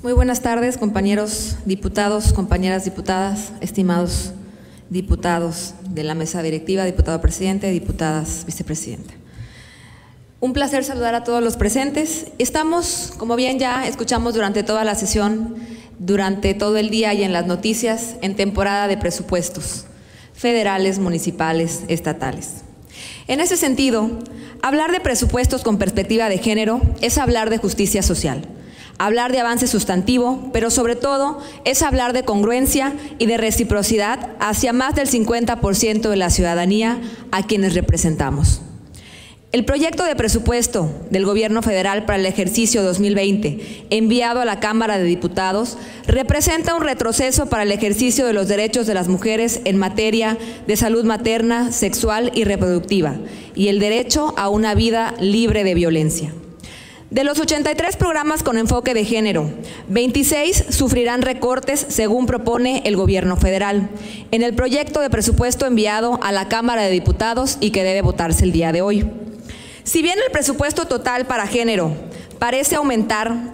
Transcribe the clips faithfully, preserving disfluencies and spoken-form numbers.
Muy buenas tardes, compañeros diputados, compañeras diputadas, estimados diputados de la mesa directiva, diputado presidente, diputadas vicepresidenta. Un placer saludar a todos los presentes. Estamos, como bien ya escuchamos durante toda la sesión, durante todo el día y en las noticias, en temporada de presupuestos federales, municipales, estatales. En ese sentido, hablar de presupuestos con perspectiva de género es hablar de justicia social, hablar de avance sustantivo, pero sobre todo es hablar de congruencia y de reciprocidad hacia más del cincuenta por ciento de la ciudadanía a quienes representamos. El proyecto de presupuesto del Gobierno federal para el ejercicio dos mil veinte, enviado a la Cámara de Diputados, representa un retroceso para el ejercicio de los derechos de las mujeres en materia de salud materna, sexual y reproductiva, y el derecho a una vida libre de violencia. De los ochenta y tres programas con enfoque de género, veintiséis sufrirán recortes según propone el Gobierno federal en el proyecto de presupuesto enviado a la Cámara de Diputados y que debe votarse el día de hoy. Si bien el presupuesto total para género parece aumentar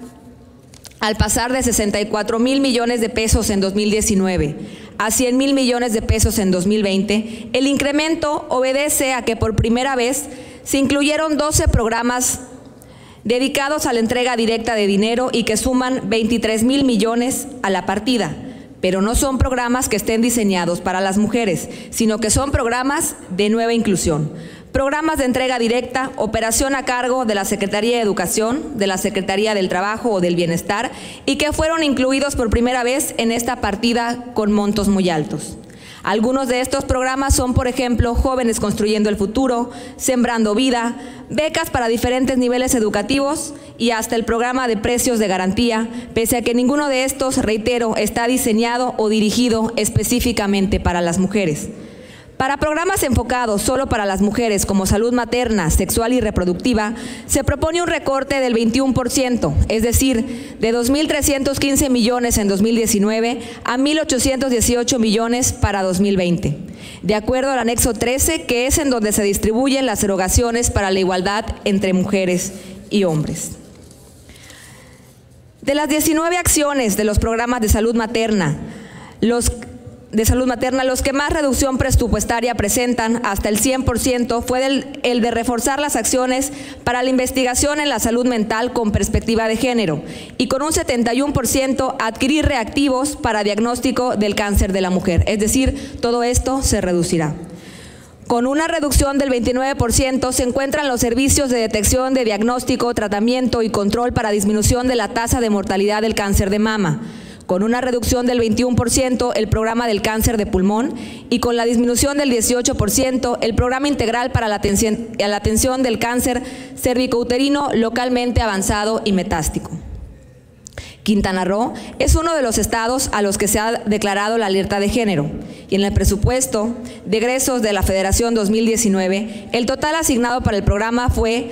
al pasar de sesenta y cuatro mil millones de pesos en dos mil diecinueve a cien mil millones de pesos en dos mil veinte, el incremento obedece a que por primera vez se incluyeron doce programas dedicados a la entrega directa de dinero y que suman veintitrés mil millones a la partida, pero no son programas que estén diseñados para las mujeres, sino que son programas de nueva inclusión. Programas de entrega directa, operación a cargo de la Secretaría de Educación, de la Secretaría del Trabajo o del Bienestar y que fueron incluidos por primera vez en esta partida con montos muy altos. Algunos de estos programas son, por ejemplo, Jóvenes Construyendo el Futuro, Sembrando Vida, becas para diferentes niveles educativos y hasta el programa de precios de garantía, pese a que ninguno de estos, reitero, está diseñado o dirigido específicamente para las mujeres. Para programas enfocados solo para las mujeres como salud materna, sexual y reproductiva, se propone un recorte del veintiuno por ciento, es decir, de dos mil trescientos quince millones en dos mil diecinueve a mil ochocientos dieciocho millones para dos mil veinte, de acuerdo al anexo trece, que es en donde se distribuyen las erogaciones para la igualdad entre mujeres y hombres. De las diecinueve acciones de los programas de salud materna, los de salud materna, los que más reducción presupuestaria presentan, hasta el cien por ciento, fue el, el de reforzar las acciones para la investigación en la salud mental con perspectiva de género y con un setenta y uno por ciento adquirir reactivos para diagnóstico del cáncer de la mujer, es decir, todo esto se reducirá. Con una reducción del veintinueve por ciento se encuentran los servicios de detección, de diagnóstico, tratamiento y control para disminución de la tasa de mortalidad del cáncer de mama. Con una reducción del veintiuno por ciento el programa del cáncer de pulmón y con la disminución del dieciocho por ciento el programa integral para la atención, la atención del cáncer cervicouterino localmente avanzado y metástico. Quintana Roo es uno de los estados a los que se ha declarado la alerta de género y en el presupuesto de egresos de la Federación dos mil diecinueve el total asignado para el programa fue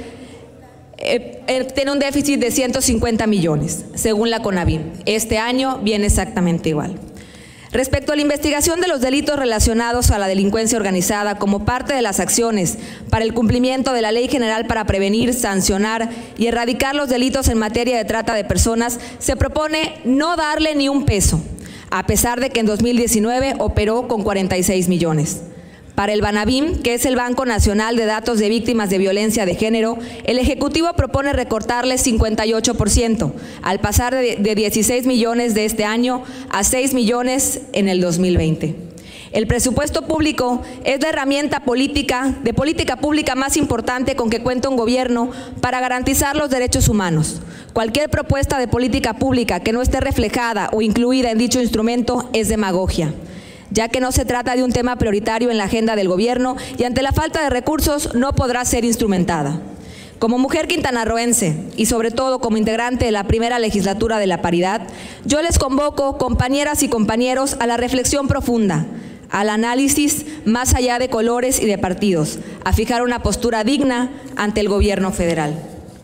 Eh, tiene un déficit de ciento cincuenta millones, según la CONAVIM. Este año viene exactamente igual. Respecto a la investigación de los delitos relacionados a la delincuencia organizada como parte de las acciones para el cumplimiento de la Ley General para prevenir, sancionar y erradicar los delitos en materia de trata de personas, se propone no darle ni un peso, a pesar de que en dos mil diecinueve operó con cuarenta y seis millones. Para el BANAVIM, que es el Banco Nacional de Datos de Víctimas de Violencia de Género, el Ejecutivo propone recortarle cincuenta y ocho por ciento, al pasar de, de dieciséis millones de este año a seis millones en el dos mil veinte. El presupuesto público es la herramienta política, de política pública más importante con que cuenta un gobierno para garantizar los derechos humanos. Cualquier propuesta de política pública que no esté reflejada o incluida en dicho instrumento es demagogia, ya que no se trata de un tema prioritario en la agenda del gobierno y ante la falta de recursos no podrá ser instrumentada. Como mujer quintanarroense y sobre todo como integrante de la primera legislatura de la paridad, yo les convoco, compañeras y compañeros, a la reflexión profunda, al análisis más allá de colores y de partidos, a fijar una postura digna ante el gobierno federal.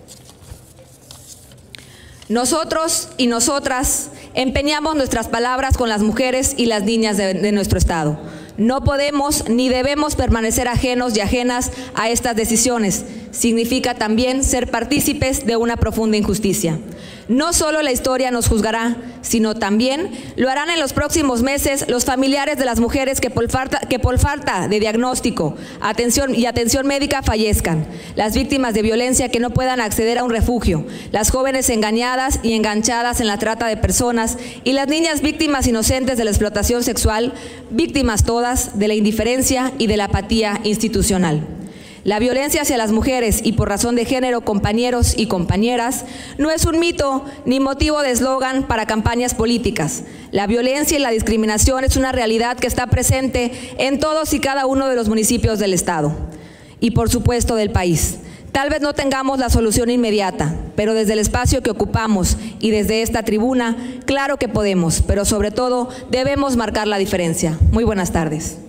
Nosotros y nosotras empeñamos nuestras palabras con las mujeres y las niñas de, de nuestro estado. No podemos ni debemos permanecer ajenos y ajenas a estas decisiones. significa también ser partícipes de una profunda injusticia. No solo la historia nos juzgará, sino también lo harán en los próximos meses los familiares de las mujeres que por falta, que por falta de diagnóstico atención y atención médica fallezcan, las víctimas de violencia que no puedan acceder a un refugio, las jóvenes engañadas y enganchadas en la trata de personas y las niñas víctimas inocentes de la explotación sexual, víctimas todas de la indiferencia y de la apatía institucional. La violencia hacia las mujeres y por razón de género, compañeros y compañeras, no es un mito ni motivo de eslogan para campañas políticas. La violencia y la discriminación es una realidad que está presente en todos y cada uno de los municipios del Estado y, por supuesto, del país. Tal vez no tengamos la solución inmediata, pero desde el espacio que ocupamos y desde esta tribuna, claro que podemos, pero sobre todo debemos marcar la diferencia. Muy buenas tardes.